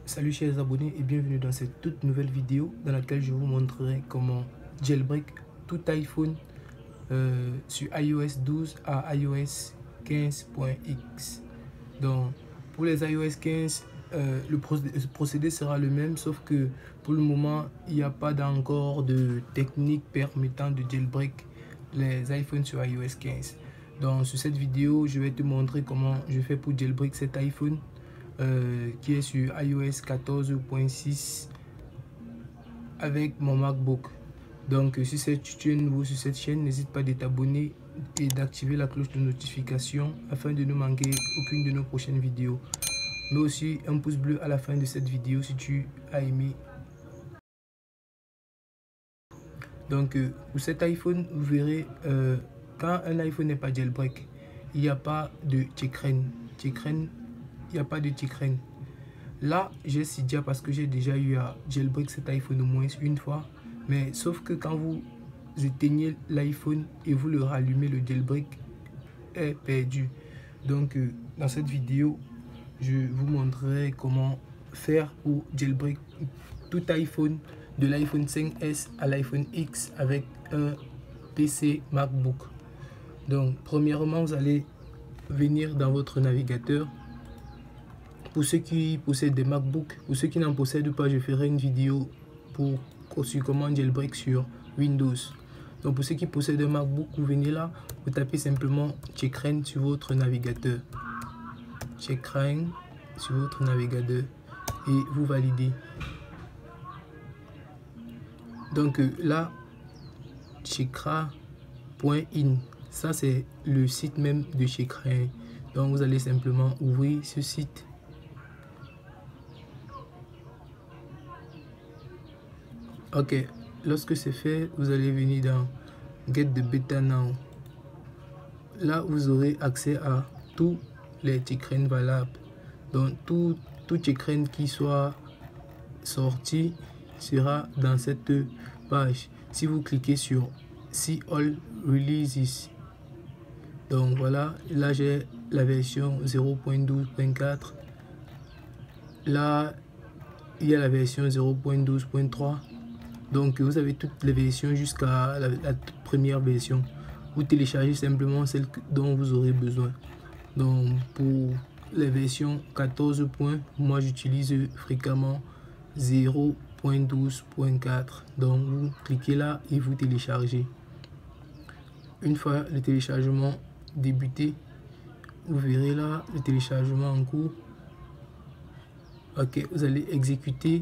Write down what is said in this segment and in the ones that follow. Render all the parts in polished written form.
Salut chers abonnés et bienvenue dans cette toute nouvelle vidéo dans laquelle je vous montrerai comment jailbreak tout iPhone sur iOS 12 à iOS 15.x. Donc pour les iOS 15, le procédé sera le même, sauf que pour le moment il n'y a pas encore de technique permettant de jailbreak les iPhones sur iOS 15. Donc sur cette vidéo je vais te montrer comment je fais pour jailbreak cet iPhone qui est sur iOS 14.6 avec mon MacBook. Donc si tu es nouveau sur cette chaîne, n'hésite pas à t'abonner et d'activer la cloche de notification afin de ne manquer aucune de nos prochaines vidéos. Mais aussi un pouce bleu à la fin de cette vidéo si tu as aimé. Donc pour cet iPhone, vous verrez quand un iPhone n'est pas jailbreak, il n'y a pas de Checkra. Il n'y a pas de Checkra. Là, j'ai Cydia parce que j'ai déjà eu à jailbreak cet iPhone au moins une fois. Mais sauf que quand vous éteignez l'iPhone et vous le rallumez, le jailbreak est perdu. Donc dans cette vidéo, je vous montrerai comment faire pour jailbreak tout iPhone, de l'iPhone 5S à l'iPhone X avec un PC MacBook. Donc premièrement, vous allez venir dans votre navigateur. Pour ceux qui possèdent des MacBooks, pour ceux qui n'en possèdent pas, je ferai une vidéo sur comment jailbreak sur Windows. Donc pour ceux qui possèdent un MacBook, vous venez là, vous tapez simplement Checkra sur votre navigateur. Checkra sur votre navigateur et vous validez. Donc là, checkra.in, ça c'est le site même de Checkra. Donc vous allez simplement ouvrir ce site. Ok, lorsque c'est fait, vous allez venir dans Get the Beta Now. Là, vous aurez accès à tous les Checkra valables. Donc, tout Checkra qui soit sorti sera dans cette page. Si vous cliquez sur See All Releases, donc voilà, là j'ai la version 0.12.4. Là, il y a la version 0.12.3. Donc vous avez toutes les versions jusqu'à la toute première version. Vous téléchargez simplement celle dont vous aurez besoin. Donc pour les versions 14 points, moi j'utilise fréquemment 0.12.4. donc vous cliquez là et vous téléchargez. Une fois le téléchargement débuté, vous verrez là le téléchargement en cours. Ok, vous allez exécuter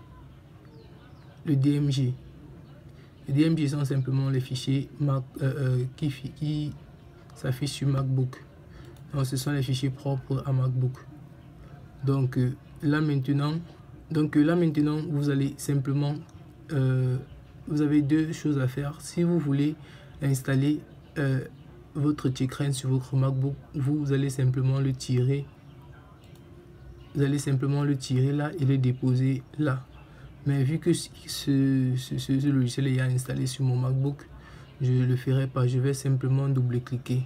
le DMG. Les DMG sont simplement les fichiers qui s'affichent sur MacBook. Donc ce sont les fichiers propres à MacBook. Donc là maintenant, vous allez simplement vous avez deux choses à faire. Si vous voulez installer votre Checkra sur votre MacBook, vous allez simplement le tirer. Vous allez simplement le tirer là et le déposer là. Mais vu que ce logiciel est installé sur mon MacBook, je ne le ferai pas. Je vais simplement double-cliquer.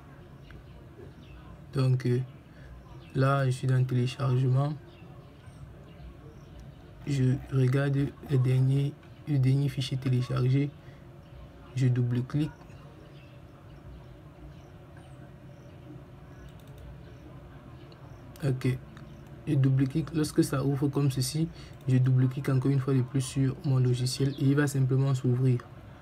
Donc là, je suis dans le téléchargement. Je regarde le dernier fichier téléchargé. Je double-clique. Ok. Je double-clique. Lorsque ça ouvre comme ceci, je double-clique encore une fois de plus sur mon logiciel et il va simplement s'ouvrir.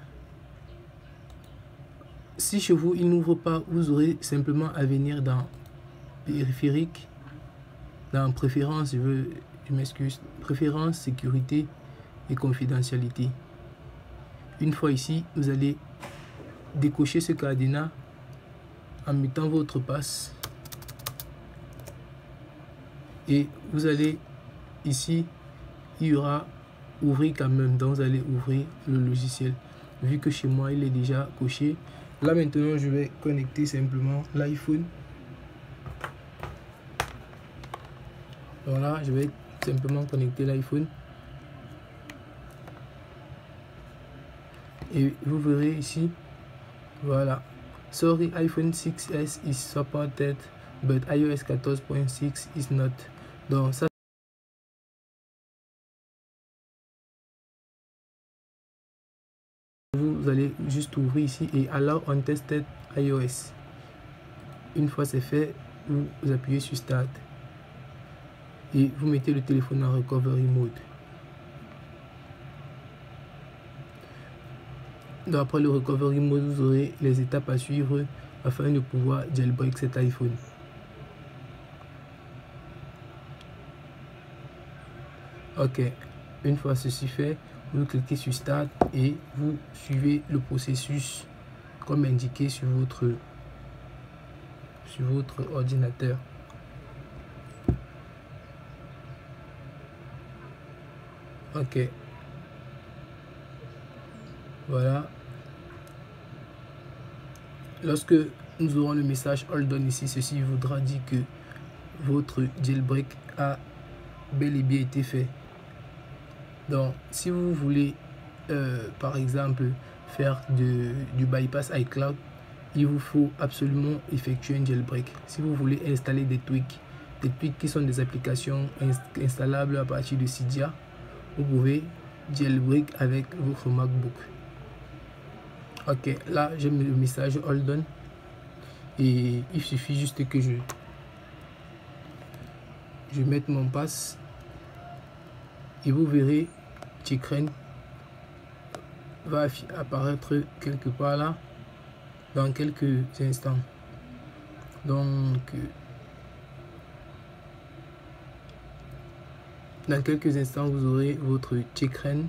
Si chez vous il n'ouvre pas, vous aurez simplement à venir dans périphérique, dans préférences, je m'excuse, préférences, sécurité et confidentialité. Une fois ici, vous allez décocher ce cadenas en mettant votre passe. Et vous allez ici, il y aura ouvrir quand même, donc vous allez ouvrir le logiciel. Vu que chez moi il est déjà coché, là maintenant je vais connecter simplement l'iPhone. Voilà, je vais simplement connecter l'iPhone et vous verrez ici, voilà, sorry, iPhone 6s is supported but iOS 14.6 is not. Donc ça vous allez juste ouvrir ici et alors on tested iOS. Une fois c'est fait, vous appuyez sur Start et vous mettez le téléphone en recovery mode. Donc après le recovery mode, vous aurez les étapes à suivre afin de pouvoir jailbreak cet iPhone. Ok, une fois ceci fait, vous cliquez sur Start et vous suivez le processus comme indiqué sur votre ordinateur. Ok, voilà. Lorsque nous aurons le message Hold on ici, ceci voudra dire que votre jailbreak a bel et bien été fait. Donc si vous voulez par exemple faire du bypass iCloud, il vous faut absolument effectuer un jailbreak. Si vous voulez installer des tweaks qui sont des applications installables à partir de Cydia, vous pouvez jailbreak avec votre MacBook. Ok, là j'ai mis le message Hold on et il suffit juste que je mette mon pass et vous verrez Chikren va apparaître quelque part là dans quelques instants. Donc dans quelques instants vous aurez votre Chikren.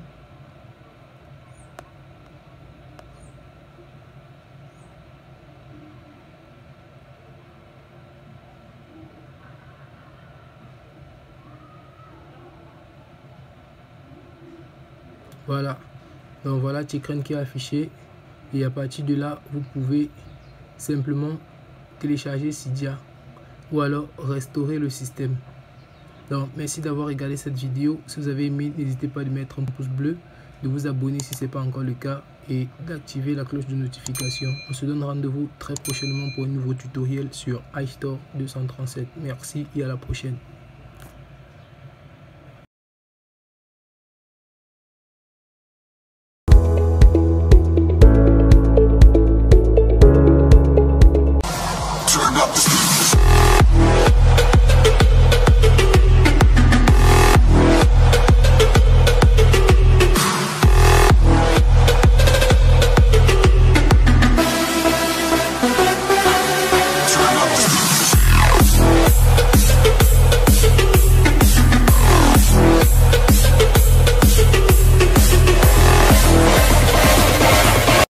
Voilà, donc voilà Chikren qui est affiché et à partir de là vous pouvez simplement télécharger Cydia ou alors restaurer le système. Donc merci d'avoir regardé cette vidéo. Si vous avez aimé, n'hésitez pas à mettre un pouce bleu, de vous abonner si ce n'est pas encore le cas et d'activer la cloche de notification. On se donne rendez-vous très prochainement pour un nouveau tutoriel sur iStore 237. Merci et à la prochaine.